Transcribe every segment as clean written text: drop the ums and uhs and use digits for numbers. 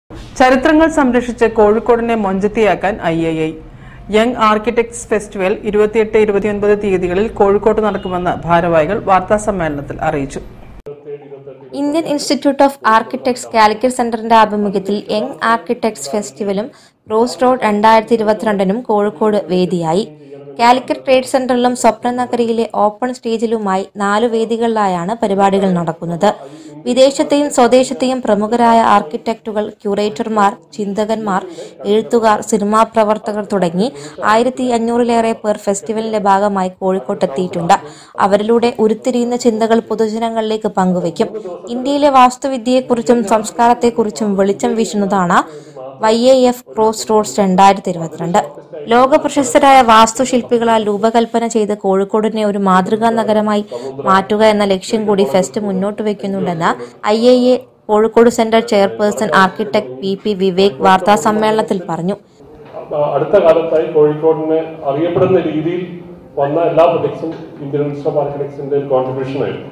ചരിത്രങ്ങൾ സംരക്ഷിച്ച് കോഴിക്കോടിനെ മൊഞ്ചത്തിയാക്കാൻ III യങ് ആർക്കിടെക്ട്സ് ഫെസ്റ്റിവൽ 28-29 തീയതികളിൽ കോഴിക്കോട്ട് നടക്കുമെന്ന് ഭാരവാഹികൾ വാർത്താസമ്മേളനത്തിൽ അറിയിച്ചു. Indian institute of architects Calicut സെന്ററിന്റെ ആഭിമുഖ്യത്തിൽ യങ് ആർക്കിടെക്ട്സ് ഫെസ്റ്റിവലും ക്രോസ് റോഡ് 2022 കോഴിക്കോട് വേദിയായി. കാലിക്കറ്റ് ട്രേഡ് സെന്ററിലും സ്വപ്നനഗരിയിലെ ഓപ്പൺ സ്റ്റേജിലുമായി 4 വേദികളിലായാണ് പരിപാടികൾ നടക്കുന്നത്. വിദേശത്തെയും സ്വദേശത്തെയും പ്രമുഖരായ ആർക്കിടെക്റ്റുകൾ, ക്യൂറേറ്റർമാർ, ചിന്തകന്മാർ, എഴുത്തുകാർ, സിനിമാ പ്രവർത്തകർ തുടങ്ങി 1500-ലേറെ പേർ ഫെസ്റ്റിവലിന്റെ ഭാഗമായി കോഴിക്കോട്ടെത്തിയിട്ടുണ്ട്. അവരിലൂടെ ഉരുത്തിരിയുന്ന ചിന്തകൾ പൊതുജനങ്ങളിലേക്ക് പങ്കുവയ്ക്കും. ഇന്ത്യയിലെ വാസ്തുവിദ്യയെക്കുറിച്ചും സംസ്കാരത്തെക്കുറിച്ചും വെളിച്ചം വീശുന്നതാണ് YAF ക്രോസ് റോഡ്സ് 2022. ലോക പ്രശസ്തരായ വാസ്തുശില്പികളാൽ രൂപകൽപ്പന ചെയ്ത് കോഴിക്കോടിനെ ഒരു മാതൃകാ നഗരമായി മാറ്റുക എന്ന ലക്ഷ്യം കൂടി ഫെസ്റ്റ് മുന്നോട്ട് വയ്ക്കുന്നുണ്ടെന്ന് III Kozhikode centre chairperson architect PP Vivek വാർത്താസമ്മേളനത്തിൽ പറഞ്ഞു. അടുത്ത കാലത്തായി കോഴിക്കോടിനെ അറിയപ്പെടുന്ന രീതിയിൽ വന്ന എല്ലാ പ്രൊജക്ട്സും ഇന്ത്യൻ ഇൻസ്റ്റിറ്റ്യൂട്ട് ഓഫ് ആർക്കിടെക്ട്സിന്റെ കോൺട്രിബ്യൂഷൻ ആയിരുന്നു.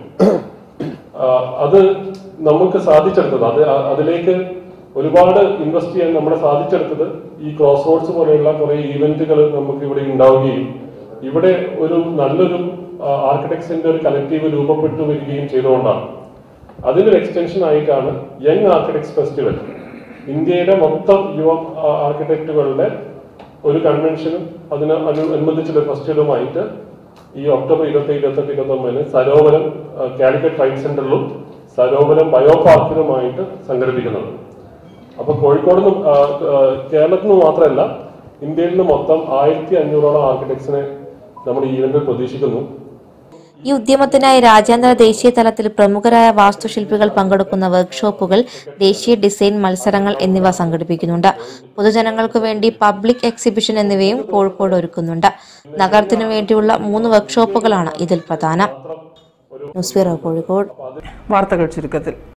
അത് നമുക്ക് സാധിച്ചെടുത്തത് അതിലേക്ക് ഒരുപാട് ഇൻവെസ്റ്റ് ചെയ്യാൻ നമ്മളെ സാധിച്ചെടുത്തത് ഈ ക്രോസ് റോഡ്സ് പോലെയുള്ള കുറെ ഈവന്റുകൾ നമുക്ക് ഇവിടെ ഉണ്ടാവുകയും ഇവിടെ ഒരു നല്ലൊരു ആർക്കിടെക്ട്സിന്റെ ഒരു കലക്റ്റീവ് രൂപപ്പെട്ടു വരികയും ചെയ്തുകൊണ്ടാണ്. അതിനൊരു എക്സ്റ്റൻഷൻ ആയിട്ടാണ് യങ് ആർക്കിടെക്ട്സ് ഫെസ്റ്റിവൽ ഇന്ത്യയുടെ മൊത്തം യുവ ആർക്കിടെക്റ്റുകളുടെ ഒരു കൺവെൻഷനും അനുബന്ധിച്ചുള്ള ഫെസ്റ്റിവലുമായിട്ട് ഈ ഒക്ടോബർ 27, 28, 29 സരോവരം കാലിക്കറ്റ് ട്രേഡ് സെന്ററിലും സരോവരം ബയോ പാർക്കിലുമായിട്ട് സംഘടിപ്പിക്കുന്നത്. അപ്പൊ കോഴിക്കോട് കേരളത്തിൽ നിന്ന് മാത്രമല്ല ഇന്ത്യയിൽ നിന്ന് മൊത്തം 1500ഓളം ആർക്കിടെക്ട്സിനെ നമ്മുടെ ഈവന്റിൽ പ്രതീക്ഷിക്കുന്നു. ഈ ഉദ്യമത്തിനായി രാജ്യാന്തര ദേശീയ തലത്തിൽ പ്രമുഖരായ വാസ്തുശില്പികൾ പങ്കെടുക്കുന്ന വർക്ക്ഷോപ്പുകൾ, ദേശീയ ഡിസൈൻ മത്സരങ്ങൾ എന്നിവ സംഘടിപ്പിക്കുന്നുണ്ട്. പൊതുജനങ്ങൾക്ക് വേണ്ടി പബ്ലിക് എക്സിബിഷൻ എന്നിവയും കോഴിക്കോട് ഒരുക്കുന്നുണ്ട്. നഗരത്തിനു വേണ്ടിയുള്ള 3 വർക്ക്ഷോപ്പുകളാണ് ഇതിൽ പ്രധാനം. News bureau, Kozhikode. വാർത്തകൾ ചുരുക്കത്തിൽ.